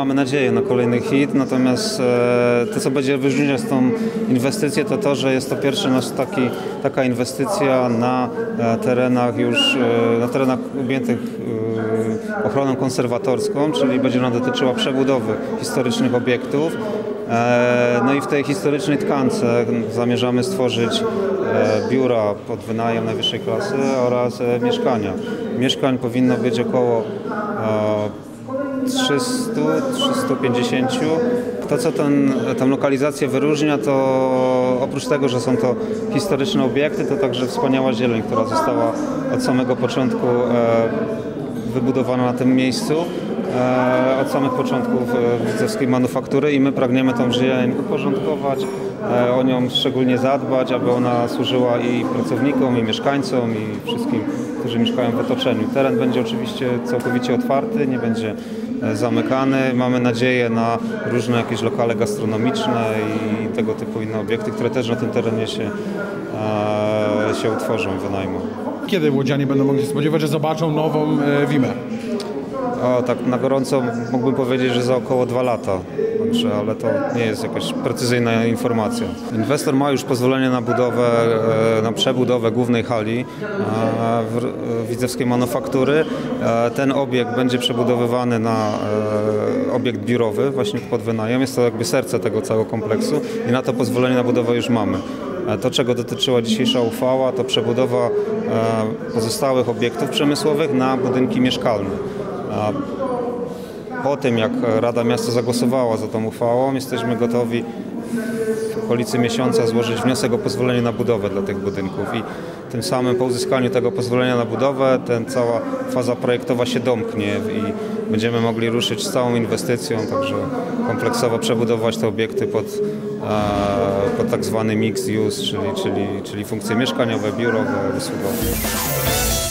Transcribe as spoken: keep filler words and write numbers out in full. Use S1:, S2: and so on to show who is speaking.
S1: Mamy nadzieję na kolejny hit, natomiast to, co będzie wyróżniać tą inwestycję, to to, że jest to pierwsza nasz taki, taka inwestycja na terenach już, na terenach objętych ochroną konserwatorską, czyli będzie ona dotyczyła przebudowy historycznych obiektów. No i w tej historycznej tkance zamierzamy stworzyć biura pod wynajem najwyższej klasy oraz mieszkania. Mieszkań powinno być około trzysta do trzystu pięćdziesięciu. To, co ten, tę lokalizację wyróżnia, to oprócz tego, że są to historyczne obiekty, to także wspaniała zieleń, która została od samego początku wybudowana na tym miejscu, od samych początków widzewskiej manufaktury i my pragniemy tą zieleń uporządkować, o nią szczególnie zadbać, aby ona służyła i pracownikom, i mieszkańcom, i wszystkim, którzy mieszkają w otoczeniu. Teren będzie oczywiście całkowicie otwarty, nie będzie zamykany. Mamy nadzieję na różne jakieś lokale gastronomiczne i tego typu inne obiekty, które też na tym terenie się, się utworzą, wynajmą.
S2: Kiedy łodzianie będą mogli się spodziewać, że zobaczą nową Wimę?
S1: O, tak na gorąco mógłbym powiedzieć, że za około dwa lata, Także, ale to nie jest jakaś precyzyjna informacja. Inwestor ma już pozwolenie na budowę, na przebudowę głównej hali widzewskiej manufaktury. Ten obiekt będzie przebudowywany na obiekt biurowy, właśnie pod wynajem. Jest to jakby serce tego całego kompleksu i na to pozwolenie na budowę już mamy. To, czego dotyczyła dzisiejsza uchwała, to przebudowa pozostałych obiektów przemysłowych na budynki mieszkalne. Po tym, jak Rada Miasta zagłosowała za tą uchwałą, jesteśmy gotowi w okolicy miesiąca złożyć wniosek o pozwolenie na budowę dla tych budynków i tym samym po uzyskaniu tego pozwolenia na budowę ten cała faza projektowa się domknie i będziemy mogli ruszyć z całą inwestycją, także kompleksowo przebudować te obiekty pod, pod tak zwany mixed use, czyli, czyli, czyli funkcje mieszkaniowe, biurowe, usługowe.